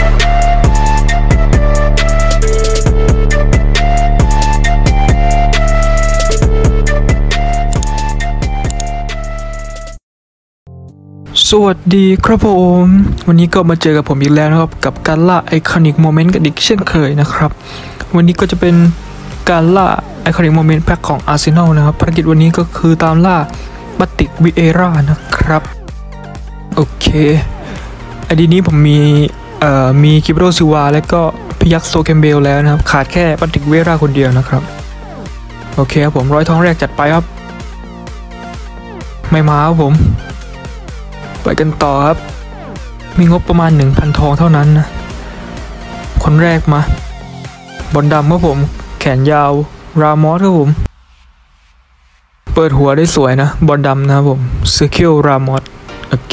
สวัสดีครับผมวันนี้ก็มาเจอกับผมอีกแล้วนะครับกับการล่าไอคอนิกโมเมนต์กันอีกเช่นเคยนะครับวันนี้ก็จะเป็นการล่าไอคอนิกโมเมนต์แพ็คของอาร์เซนอลนะครับภารกิจวันนี้ก็คือตามล่าบัติกวิเอร่านะครับโอเคไอดีนี้ผมมีคิปโรซิวาและก็พิยักโซแคมเบลแล้วนะครับขาดแค่บัติกวิเอร่าคนเดียวนะครับโอเคครับผม100 ทองแรกจัดไปครับไม่มาครับผมไปกันต่อครับมีงบประมาณ 1,000 ทองเท่านั้นนะคนแรกมาบอลดำครับผมแขนยาวรามอสครับผมเปิดหัวได้สวยนะบอลดำนะครับผมเซอร์คิลรามอสโอเค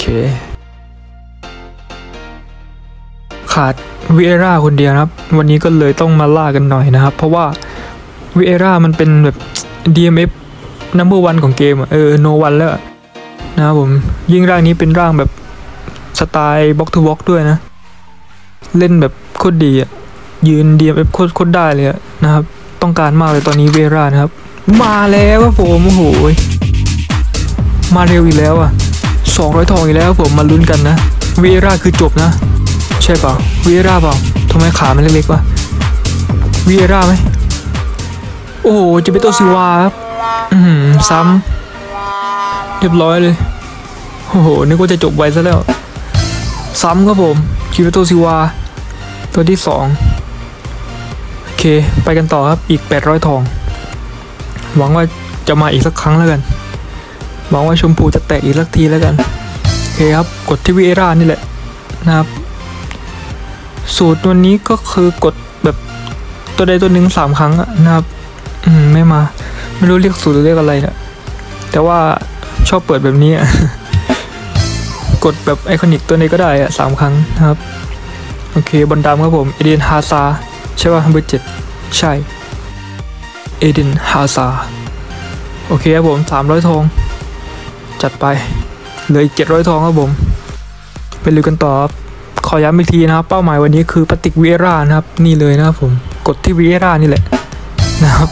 ขาดวิเอร่าคนเดียวครับวันนี้ก็เลยต้องมาล่ากันหน่อยนะครับเพราะว่าวิเอร่ามันเป็นแบบ DMF number 1ของเกมโนวันแล้วนะครับผมยิ่งร่างนี้เป็นร่างแบบสไตล์บล็อกทูบล็อกด้วยนะเล่นแบบโคตรดียืน DMF โคตรได้เลยนะครับต้องการมากเลยตอนนี้เวร่านะครับมาแล้วครับผมโอ้โหมาเร็วอีกแล้ว200 ทองอีกแล้วผมมาลุ้นกันนะเวร่าคือจบนะใช่เปล่าเวร่าเปล่าทำไมขามันเล็กๆวะเวร่าไหมโอ้โหจะเป็นตัวซิวาครับซ้ำเรียบร้อยเลยโอ้โหนึกว่าจะจบไวซะแล้วซ้ำครับผมคิวโตซิวาตัวที่2โอเคไปกันต่อครับอีก800 ทองหวังว่าจะมาอีกสักครั้งแล้วกันหวังว่าชมพูจะแตกอีกสักทีแล้วกันโอเคครับกดที่วิเอร่านี่แหละนะครับสูตรวันนี้ก็คือกดแบบตัวใดตัวหนึ่ง3 ครั้งนะครับไม่มาไม่รู้เรียกสูตรหรือเรียกอะไรนะแต่ว่าชอบเปิดแบบนี้กดแบบไอคอนิกตัวไหนก็ได้3 ครั้งนะครับโอเคบอลดำครับผมเอเดนฮาซาใช่ป่ะเบอร์7ใช่เอเดนฮาซาโอเคครับผม300 ทองจัดไปเหลืออีก700 ทองครับผมไปลุยกันต่อขอย้ำอีกทีนะครับเป้าหมายวันนี้คือปฏิกวิเอร่านะครับนี่เลยนะครับผมกดที่วิเอร่านี่แหละนะครับ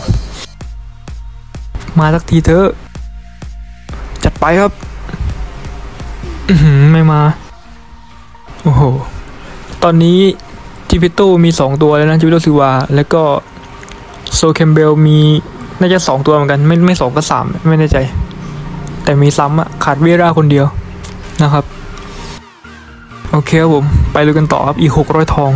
มาสักทีเถอะจัดไปครับไม่มาโอ้โหตอนนี้จิพิโต้มี2 ตัวแล้วนะจิพิโต้ซิวาแล้วก็โซแคมเบลมีน่าจะ2 ตัวเหมือนกันไม่2 ก็ 3ไม่แน่ใจแต่มีซ้ำขาดเวร่าคนเดียวนะครับโอเคครับผมไปเลยกันต่อครับอีก600 ทอง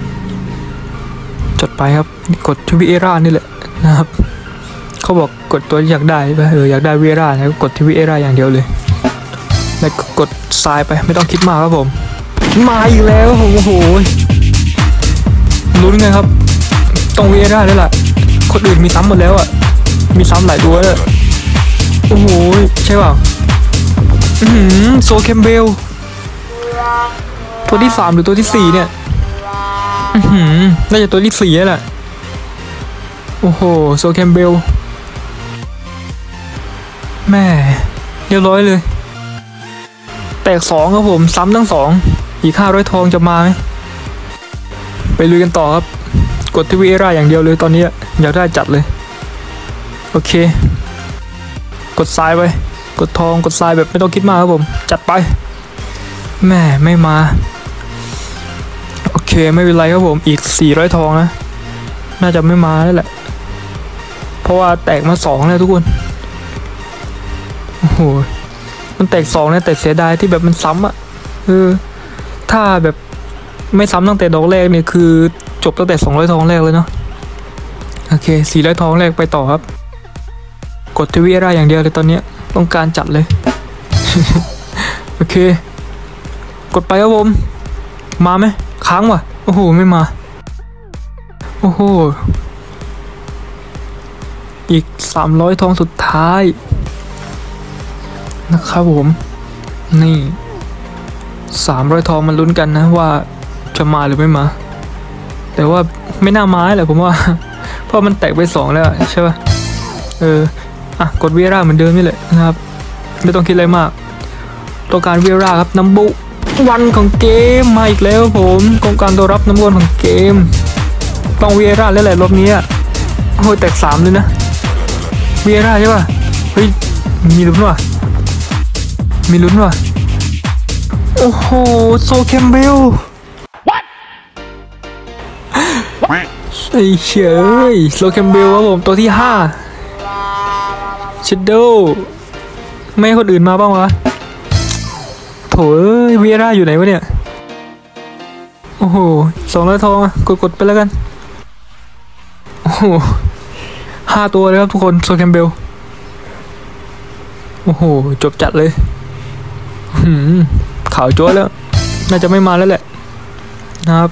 จัดไปครับกดที่เวร่านี่แหละนะครับเขาบอกกดตัวที่อยากได้ไปอยากได้เวร่าแล้วกดที่เวร่าอย่างเดียวเลยแล้วกดทรายไปไม่ต้องคิดมากครับผมมาอีกแล้วผมโอ้โหลุ้นไงครับต้องเวร่าได้แหละคนอื่นมีซ้ำหมดแล้วมีซ้ำหลายตัวเลยโอ้โหใช่เปล่าโซแคมเบลตัวที่3หรือตัวที่4เนี่ยน่าจะตัวที่4แหละโอ้โหโซแคมเบลแม่เรียบร้อยเลยแตก2ครับผมซ้ำทั้ง2อีก500 ทองจะมาไหมไปลุยกันต่อครับกดที่วิเอร่าอย่างเดียวเลยตอนนี้อยากได้จัดเลยโอเคกดทรายไปกดทองกดทรายแบบไม่ต้องคิดมากครับผมจัดไปแม่ไม่มาโอเคไม่เป็นไรครับผมอีก400 ทองนะน่าจะไม่มาแล้วแหละเพราะว่าแตกมา2แล้วทุกคนโอ้โหมันแตก2เนี่ยแต่เสียดายที่แบบมันซ้ำถ้าแบบไม่ซ้ำตั้งแต่ดอกแรกเนี่ยคือจบตั้งแต่200 ทองแรกเลยเนาะโอเค400 ทองแรกไปต่อครับกดทีวีอะไรอย่างเดียวเลยตอนนี้ต้องการจัดเลย โอเคกดไปครับผมมาไหมค้างว่ะโอ้โหไม่มาโอ้โหอีก300 ทองสุดท้ายนะครับผมนี่300 ทองมันลุ้นกันนะว่าจะมาหรือไม่มาแต่ว่าไม่น่ามาแหละผมว่าเพราะมันแตกไป2แล้วใช่ป่ะกดเวร่าเหมือนเดิมนี่แหละนะครับไม่ต้องคิดอะไรมากต้องการเวร่าครับน้ำบุวันของเกมมาอีกแล้วผมกองการตัวรับนัมเบอร์วันของเกมต้องวีเอร่าแล้วแหละรอบนี้โอ้ยแตก3เลยนะวีเอร่าใช่ป่ะเฮ้ยมีลุ้นว่ะโอ้โหโซแคมเบลไอ้เฉยโซแคมเบลครับผมตัวที่5ชิดโดไม่ให้คนอื่นมาบ้างวะโถวีเอร่าอยู่ไหนวะเนี่ยโอ้โห200 ทองกดไปแล้วกันโอ้โห5 ตัวเลยครับทุกคนโซแคมเบลโอ้โหจบจัดเลยขาวจ้วแล้วน่าจะไม่มาแล้วแหละนะครับ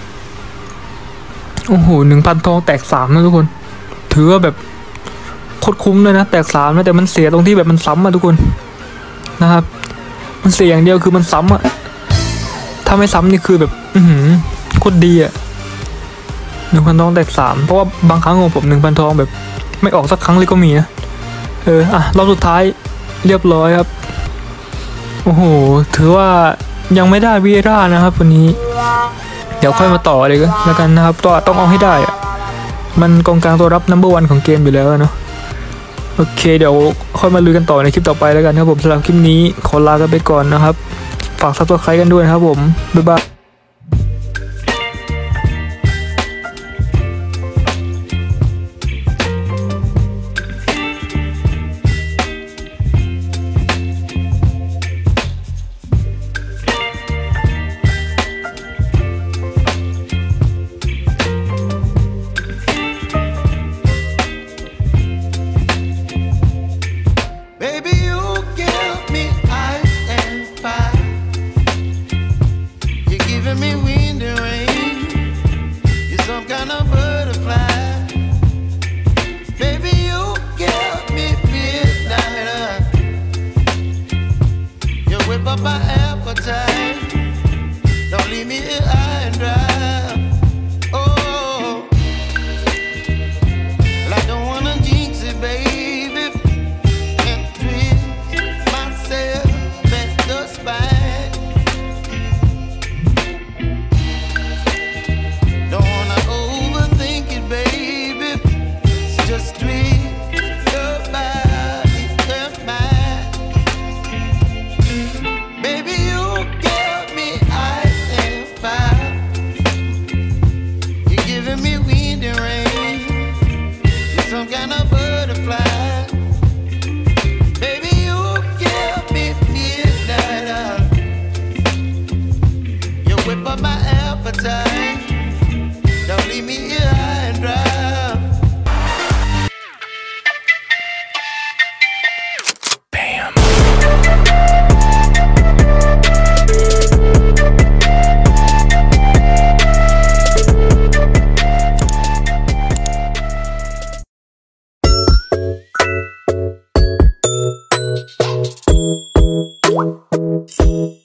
โอ้โห1,000 ทองแตก3นะทุกคนถือว่าแบบโคตรคุ้มเลยนะแตก3นะแต่มันเสียตรงที่แบบมันซ้ำทุกคนนะครับมันเสียอย่างเดียวคือมันซ้ำถ้าไม่ซ้ำนี่คือแบบโคตรดี1,000 ทองแตก3เพราะว่าบางครั้งของผม1,000 ทองแบบไม่ออกสักครั้งเลยก็มีนะรอบสุดท้ายเรียบร้อยครับโอ้โหถือว่ายังไม่ได้วีเอร่านะครับวันนี้เดี๋ยวค่อยมาต่อเลยก็แล้วกันนะครับต้องเอาให้ได้มันกองกลางตัวรับนัมเบอร์วันของเกมอยู่แล้วเนาะโอเคเดี๋ยวค่อยมาลุยกันต่อในคลิปต่อไปแล้วกันครับผมสำหรับคลิปนี้ขอลากันไปก่อนนะครับฝากซับสไครต์กันด้วยนะครับผมบ๊ายบาย Me wind and rain, you're some kind of butterfly. Baby, you give me midnight. You whip up my appetite. Don't leave me here high and dry. Oh, well, I don't wanna jinx it, baby, and twist myself at the spine. Just tweet your body and mine. Baby, you give me ice and fire. You're giving me wind and rain. You're some kind of butterfly. Baby, you give me midnight. You whip up my appetite. Don't leave me here high and dry. Bam.